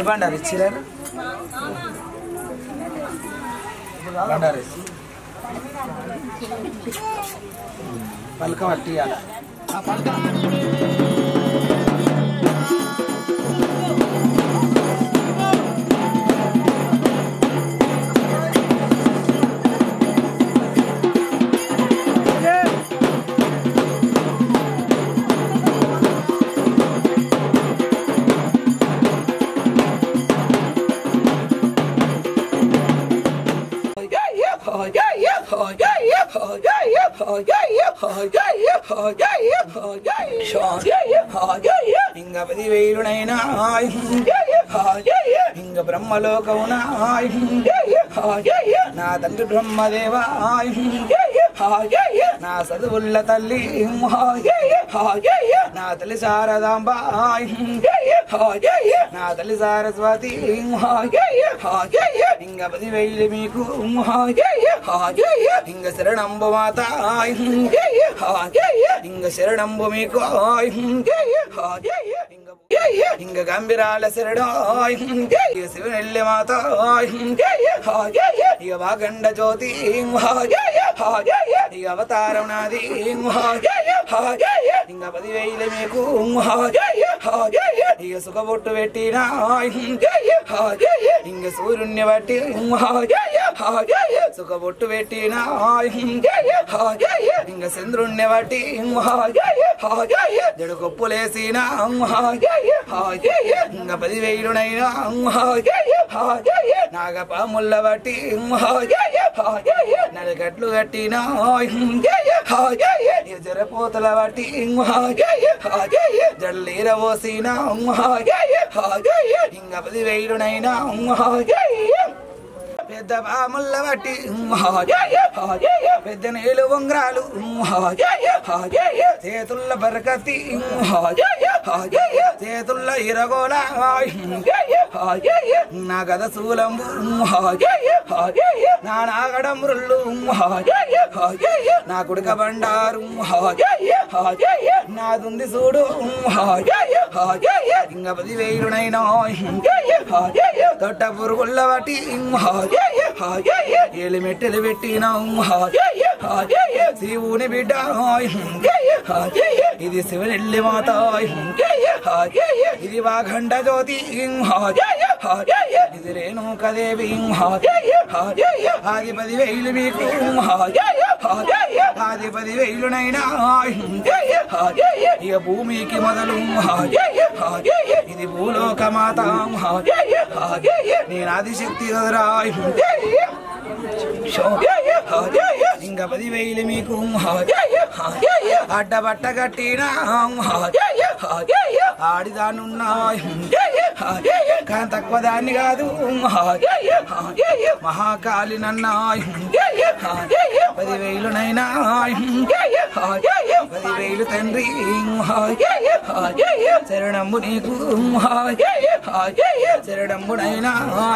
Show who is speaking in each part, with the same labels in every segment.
Speaker 1: బండారు ఇచ్చిరారు బండారు పలక పట్టియాల ఆ పలక ఇంగ 10,000 ఇంగ బ్రహ్మలోకమున నా తండ్రి బ్రహ్మదేవా నా చదువుల్ల తల్లి నా తల్లి శారదాంబ నా తల్లి సరస్వతి ఇంగ 10,000 మీకు ఇంగ శరణంబు మాత ఇంగ శరణంబు మీకు ఇంగ గంభీరాల శరణో శివనెల్లి మాత ఇక వాగండ జ్యోతి ఇక అవతారం నాది ఇంగ 10,000 మీకు ఇక సుఖబొట్టు పెట్టినా ఇంగ సూర్యుణ్ణి బట్టి సుఖబొట్టు పెట్టినా ఇంగ చంద్రుణ్ణి బట్టి జడు కొప్పులేసినా ఇంగ 10,000 నాగపాముల్ల బట్టి నలగట్లు కట్టినా జరపోతల బట్టి జల్లీర పోసినా ఇంగ 10,000 పెద్ద పాముల్ల బట్టి పెద్ద నేలు ఉంగరాలు చేతుల్ల బరకతి చేతుల్ల ఇరగోల నా గద శూలంబు నా నాగడమురుళ్ళు నా కుడుక బండారు నాదుంది చూడు ఇంగ 10,000 తొట్ట పురుగుల్ల బట్టి ఏలి మెట్టెలు పెట్టినా శివుని బిడ్డ ఇది శివనెల్లి మాత ఇది వాగండ జ్యోతి ఇది రేణుకదేవి ఆది 10,000 మీకు ఆది 10,000 ఇక భూమికి మొదలు ఇది భూలోక మాత నేను ఆదిశక్తి కదరా ఇంక 10,000 మీకు అడ్డబట్ట కట్టినా ఆడిదానున్నా కానీ తక్కువ దాన్ని కాదు మహాకాళి నన్నా 10,000 10,000 తండ్రి శరణంబు నీకు శరణంబునైనా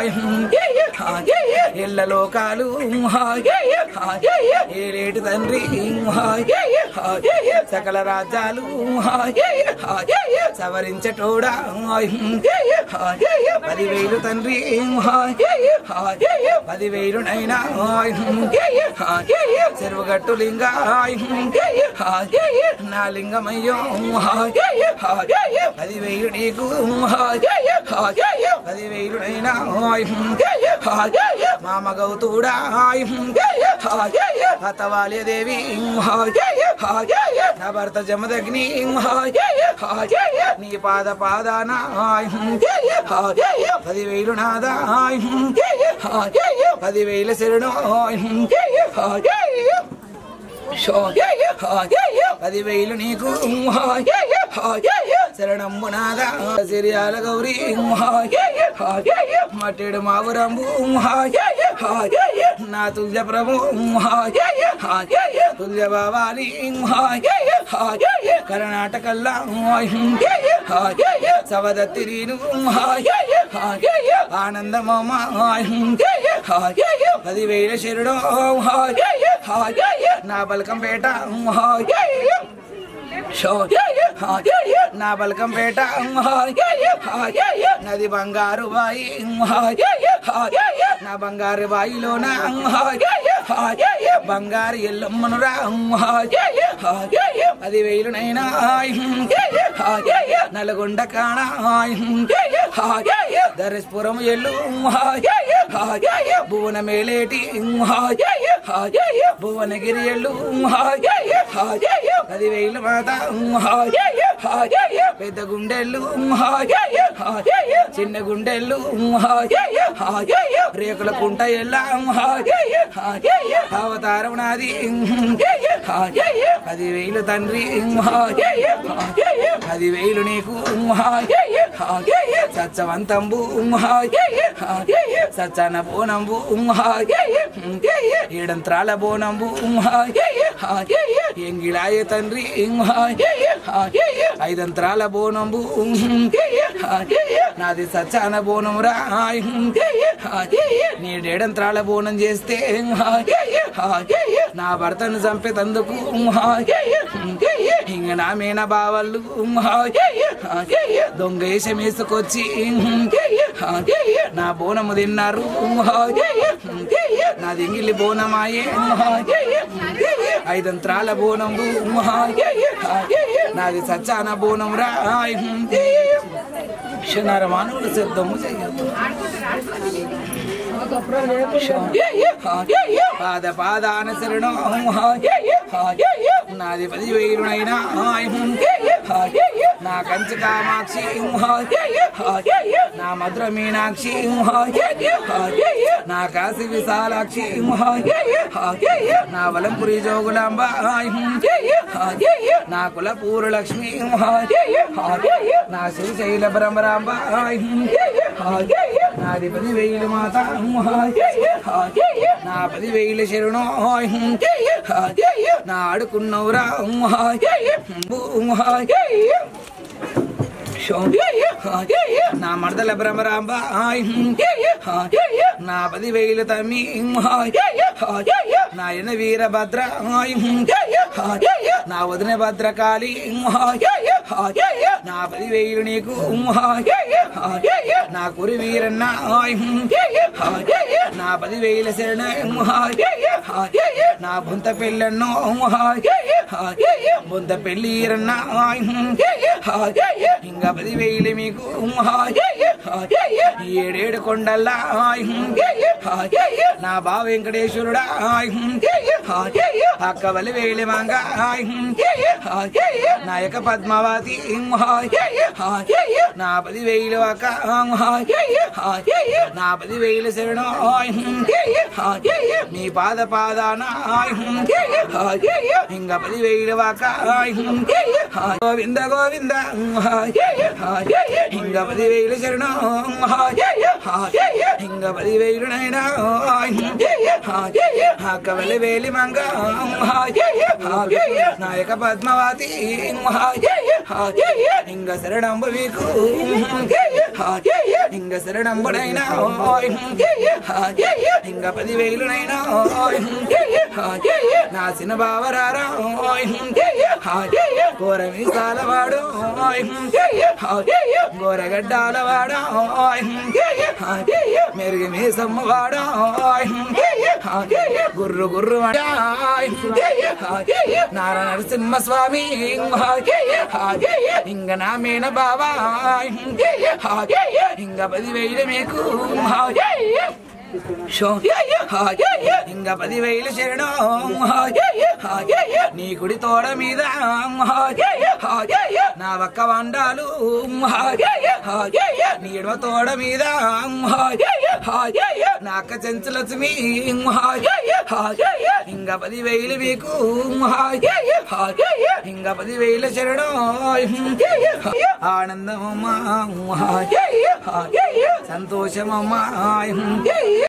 Speaker 1: ఎల్ల లోకాలు ఏలేటి తండ్రి సకల రాజ్యాలు సవరించటోడా 10,000 తండ్రి 10,000 చెరువుగట్టు లింగ నా లింగమయ్యో 10,000 నీకు 10,000 మామ గౌతుడా హతవాల్యదేవి నా భర్త జమదగ్ని నీ పాద పాదాన 10,000 నాదా 10,000 శరణో 10,000 నీకు శరణంబు నాదా సిరియాల గౌరీ మట్టెడు మావురంబు నా తుల్య ప్రభు తుల్య బావాలి కర్ణాటకల్లా సవదత్తిరీను ఆనందమామ 10,000 శరణో నా బల్కంపేట నా బల్కంపేట నది బంగారు బాయి నా బంగారు బాయిలోన బంగారు ఎల్లమ్మనురా 10,000 నైనా నల్గొండ కాణ ధరేశ్పురం ఎల్లు భువనమేలేటి భువనగిరి ఎల్లు 10,000 మాత పెద్ద గుండెళ్ళు చిన్న గుండెళ్ళు రేకుల కుంట ఎల్లా అవతారం నాది 10,000 తండ్రి 10,000 నీకు సత్సవంతంబు సచ్చన బోనంబు ఏడంత్రాల బోనంబు ఎంగిలాయ తండ్రి 5 అంత్రాల బోనంబు నాది సచ్చన బోనం రా నీ 7 అంత్రాల బోనం చేస్తే నా భర్తను చంపేతందుకు ఇంక నా మేన బావళ్ళు దొంగ వేషం వేసుకొచ్చి నా బోనము తిన్నారు నా దింగిలి బోనమాయే 5 అంత్రాల బోనంబు నాది సచ్చాన బోనం రా క్షణార మానవుడు సిద్ధము చేయదు పాద పాదాన శరణం నాది 10,000 నైనా నా కంచి కామాక్షి నా మధుర మీనాక్షి నా కాశీ విశాలాక్షి నా వలంపురి జోగులాంబ నా కులపూరు లక్ష్మి నా శ్రీశైల బ్రహ్మరాంబ నాది 10,000 మాత నా 10,000 శరణం నా ఆడుకున్నవురా నా మర్దల బ్రహ్మరాంబ నా 10,000 తమ్మి నా ఎన వీరభద్ర నా వదిన భద్రకాళి నా 10,000 నీకు నా కురి వీరన్న నా 10,000 శరణ నా బొంత పెళ్ళన్నో బొంత పెళ్ళిరన్న ఇంకా 10,000 మీకు 7 కొండల్లా నా బా వెంకటేశ్వరుడా అక్కవలి వేలి మంగ నాయక పద్మావతి నా 10,000 అక్క నా 10,000 శరణం నీ పాద పాదాన ఇంకా 10,000 అక్క గోవింద గోవింద ఇంకా 10,000 శరణం ఇంకా 10,000 నైనా అక్కవలి వేలి మంగ నాయక పద్మావతి ఇంకా శరణంబు మీకు ఇంకా శరణంబుడైనా ఇంకా 10,000 నైనా నా చిన్న బావరారా కోరమీసాలవాడు గోరగడ్డాలవాడా మెరుగు మీసమ్మవాడా గుర్రు గుర్రు నార నరసింహ స్వామి ఇంక నా మేన బాబా ఇంకా 10,000 మీకు ఇంకా 10,000 శరణం నీ కుడి తోడ మీద నా ఒక్క వండాలు నీ ఎడవ తోడ మీద నా అక్క చెంచలక్ష్మి ఇంకా 10,000 మీకు ఇంకా 10,000 శరణం ఆనందమమ్మా సంతోషమమ్మా